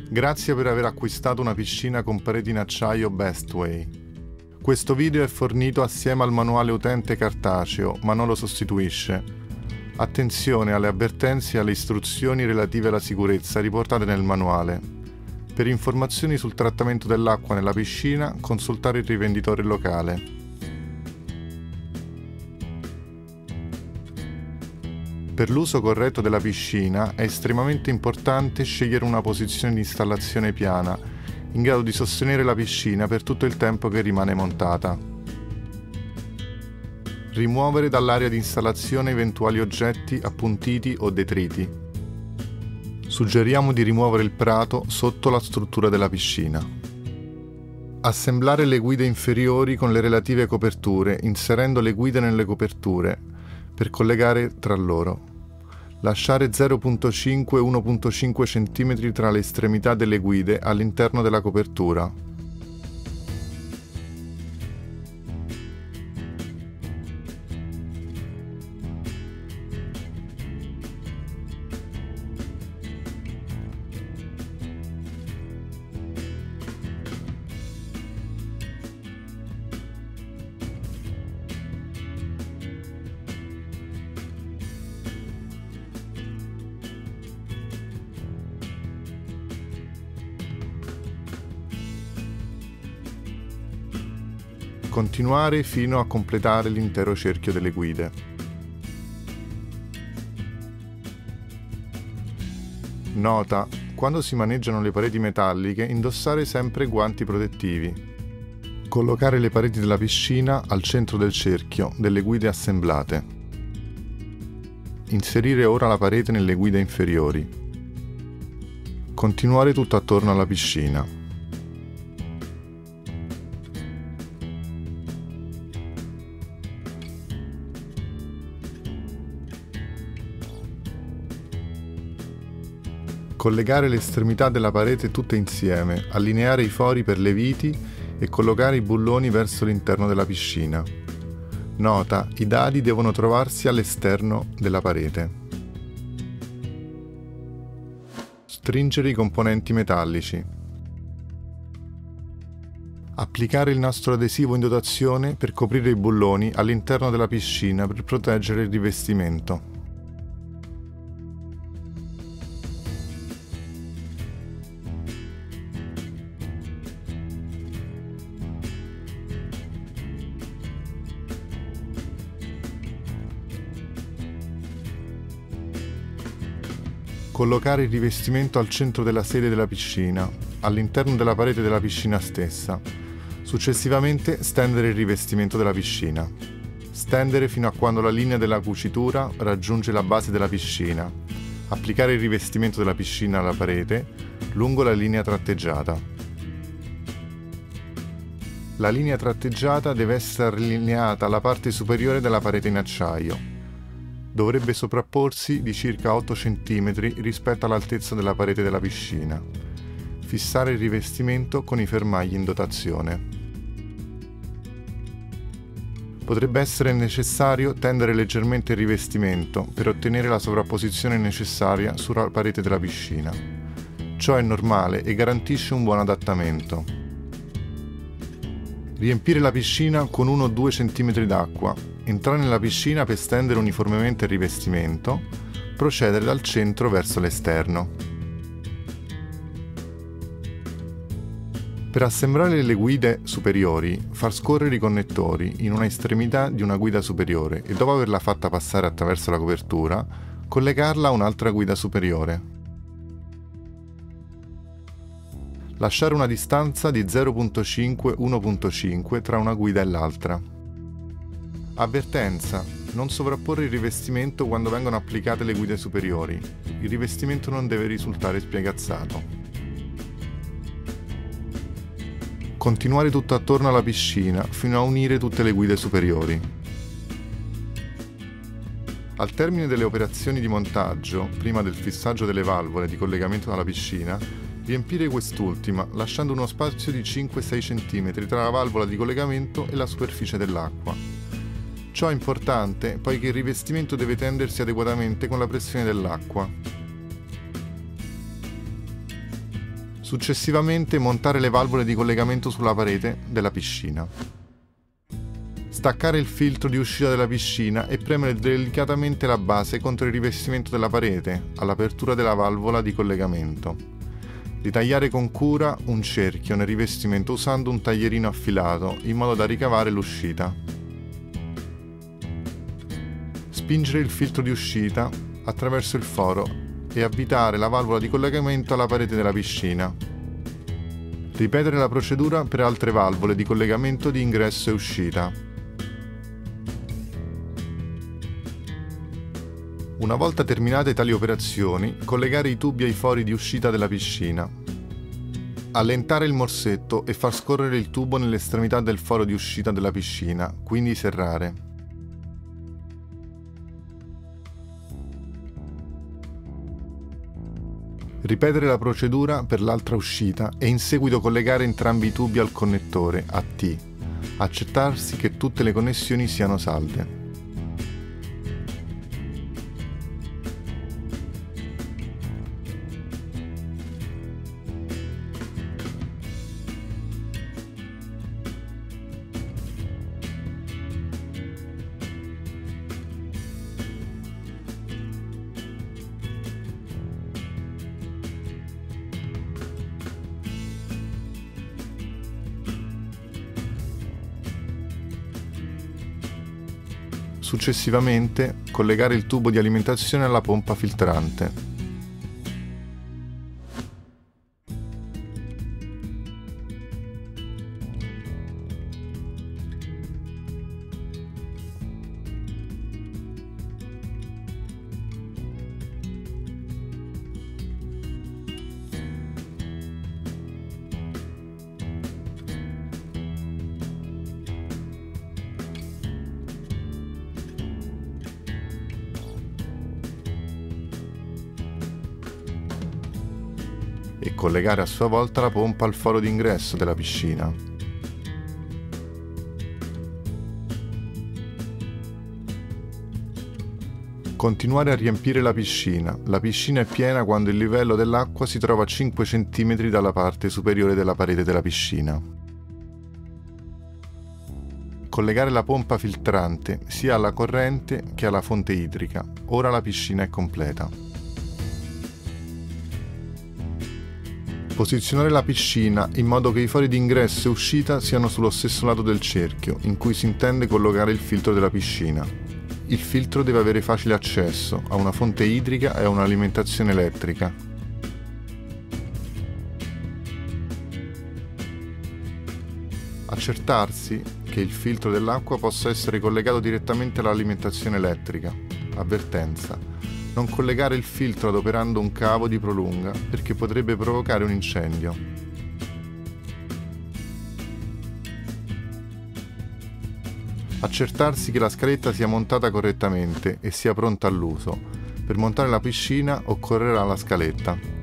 Grazie per aver acquistato una piscina con pareti in acciaio Bestway. Questo video è fornito assieme al manuale utente cartaceo, ma non lo sostituisce. Attenzione alle avvertenze e alle istruzioni relative alla sicurezza riportate nel manuale. Per informazioni sul trattamento dell'acqua nella piscina, consultare il rivenditore locale. Per l'uso corretto della piscina è estremamente importante scegliere una posizione di installazione piana, in grado di sostenere la piscina per tutto il tempo che rimane montata. Rimuovere dall'area di installazione eventuali oggetti appuntiti o detriti. Suggeriamo di rimuovere il prato sotto la struttura della piscina. Assemblare le guide inferiori con le relative coperture, inserendo le guide nelle coperture per collegare tra loro. Lasciare 0,5-1,5 cm tra le estremità delle guide all'interno della copertura. Continuare fino a completare l'intero cerchio delle guide. Nota: quando si maneggiano le pareti metalliche, indossare sempre guanti protettivi. Collocare le pareti della piscina al centro del cerchio delle guide assemblate. Inserire ora la parete nelle guide inferiori. Continuare tutto attorno alla piscina. Collegare le estremità della parete tutte insieme, allineare i fori per le viti e collocare i bulloni verso l'interno della piscina. Nota: i dadi devono trovarsi all'esterno della parete. Stringere i componenti metallici. Applicare il nastro adesivo in dotazione per coprire i bulloni all'interno della piscina per proteggere il rivestimento. Collocare il rivestimento al centro della sede della piscina, all'interno della parete della piscina stessa. Successivamente stendere il rivestimento della piscina. Stendere fino a quando la linea della cucitura raggiunge la base della piscina. Applicare il rivestimento della piscina alla parete lungo la linea tratteggiata. La linea tratteggiata deve essere allineata alla parte superiore della parete in acciaio. Dovrebbe sovrapporsi di circa 8 cm rispetto all'altezza della parete della piscina. Fissare il rivestimento con i fermagli in dotazione. Potrebbe essere necessario tendere leggermente il rivestimento per ottenere la sovrapposizione necessaria sulla parete della piscina. Ciò è normale e garantisce un buon adattamento. Riempire la piscina con 1-2 cm d'acqua. Entrare nella piscina per stendere uniformemente il rivestimento, procedere dal centro verso l'esterno. Per assemblare le guide superiori, far scorrere i connettori in una estremità di una guida superiore e dopo averla fatta passare attraverso la copertura, collegarla a un'altra guida superiore. Lasciare una distanza di 0,5-1,5 tra una guida e l'altra. Avvertenza: non sovrapporre il rivestimento quando vengono applicate le guide superiori. Il rivestimento non deve risultare spiegazzato. Continuare tutto attorno alla piscina fino a unire tutte le guide superiori. Al termine delle operazioni di montaggio, prima del fissaggio delle valvole di collegamento alla piscina, riempire quest'ultima lasciando uno spazio di 5-6 cm tra la valvola di collegamento e la superficie dell'acqua. Ciò è importante poiché il rivestimento deve tendersi adeguatamente con la pressione dell'acqua. Successivamente montare le valvole di collegamento sulla parete della piscina. Staccare il filtro di uscita della piscina e premere delicatamente la base contro il rivestimento della parete all'apertura della valvola di collegamento. Ritagliare con cura un cerchio nel rivestimento usando un taglierino affilato in modo da ricavare l'uscita. Spingere il filtro di uscita attraverso il foro e avvitare la valvola di collegamento alla parete della piscina. Ripetere la procedura per altre valvole di collegamento di ingresso e uscita. Una volta terminate tali operazioni, collegare i tubi ai fori di uscita della piscina. Allentare il morsetto e far scorrere il tubo nell'estremità del foro di uscita della piscina, quindi serrare. Ripetere la procedura per l'altra uscita e in seguito collegare entrambi i tubi al connettore a T. Accertarsi che tutte le connessioni siano salde. Successivamente, collegare il tubo di alimentazione alla pompa filtrante. E collegare a sua volta la pompa al foro d'ingresso della piscina. Continuare a riempire la piscina. La piscina è piena quando il livello dell'acqua si trova a 5 cm dalla parte superiore della parete della piscina. Collegare la pompa filtrante sia alla corrente che alla fonte idrica. Ora la piscina è completa. Posizionare la piscina in modo che i fori di ingresso e uscita siano sullo stesso lato del cerchio in cui si intende collocare il filtro della piscina. Il filtro deve avere facile accesso a una fonte idrica e a un'alimentazione elettrica. Accertarsi che il filtro dell'acqua possa essere collegato direttamente all'alimentazione elettrica. Avvertenza: non collegare il filtro adoperando un cavo di prolunga perché potrebbe provocare un incendio. Accertarsi che la scaletta sia montata correttamente e sia pronta all'uso. Per montare la piscina occorrerà la scaletta.